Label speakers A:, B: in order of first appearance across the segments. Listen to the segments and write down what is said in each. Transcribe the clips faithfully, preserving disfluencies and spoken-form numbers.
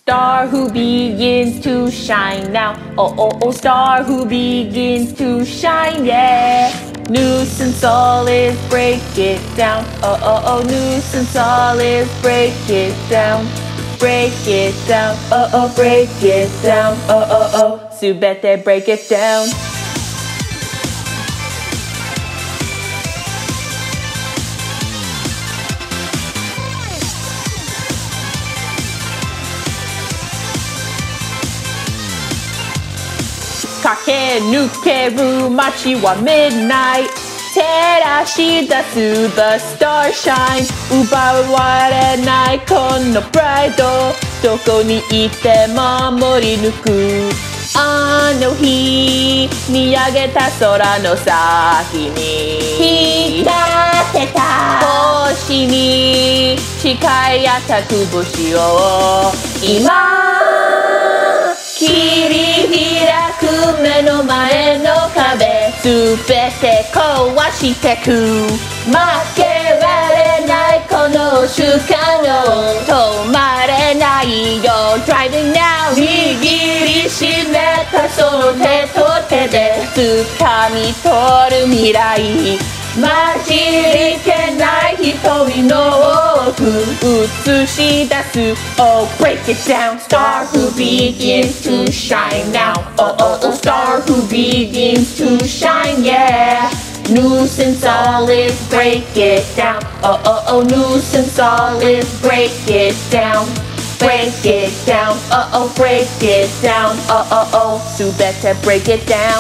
A: Star who begins to shine now. Oh, oh, oh, star who begins to shine, yeah. Nuisance all is break it down. Oh, oh, oh, nuisance all is break it down. Break it down. Oh, oh, break it down. Oh, oh, oh, subete break it down. Kake nukeru machi wa midnight. 照らし出す the star shine 奪われないこのプライドどこにいて守り抜くあの日見上げた空の先に光ってた星に誓い合った拳を今切り開く目の前の壁すべて壊してく負けられないこの瞬間を止まれないよ Driving now 握りしめたその手と手で掴み取る未来混じりけない瞳の奥映し出す Oh break it down Star who begins to shine now Oh oh oh star who begins to shine yeah Nuisance all is break it down Oh oh oh nuisance all is break it down Break it down Oh oh break it down Oh oh oh subete break it down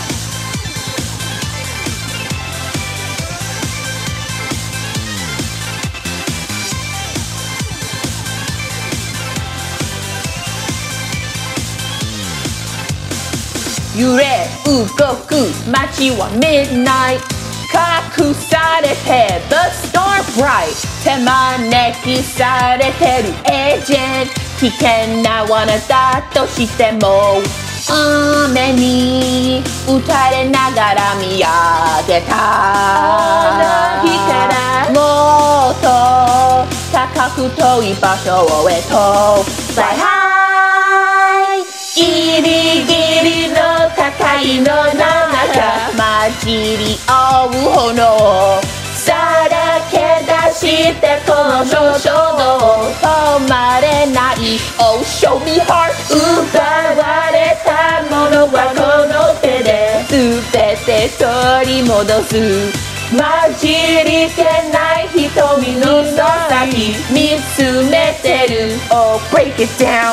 A: 揺れ動く街は midnight 隠されて the star bright 手招きされてるエージェント危険な罠だとしても雨に打たれながら見上げたあの日からもっと高く遠い場所へと Fly high ギリギリの戦いの中混じり合う炎さらけ出してこの衝動止まれない Oh show me heart 奪われたものはこの手で全て取り戻す混じりけない瞳の先見つめてる Oh break it down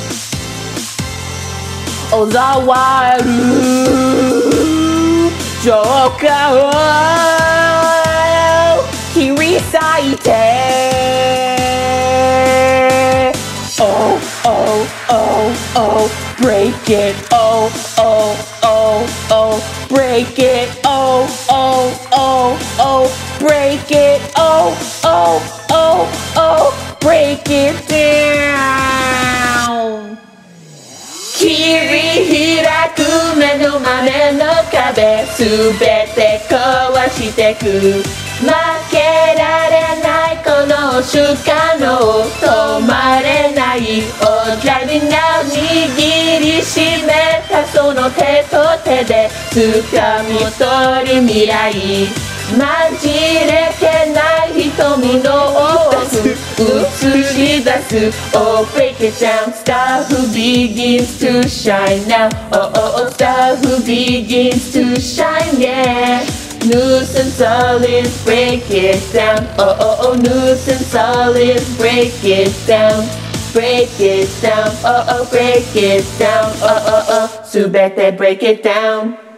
A: 小沢る浄化を切り裂いて Oh oh oh oh break it Oh oh oh oh break it Oh oh oh oh break it Oh oh oh oh break it down切り開く目の前の壁すべて壊してく負けられないこの瞬間を止まれない Oh driving now 握りしめたその手と手で掴み取る未来混じれてない瞳の奥映し出す Oh break it down Star who begins to shine now Oh oh oh star who begins to shine yeah Nuisance all is break it down Oh oh oh nuisance all is break it down Break it down Oh oh break it down Oh oh oh subete break it down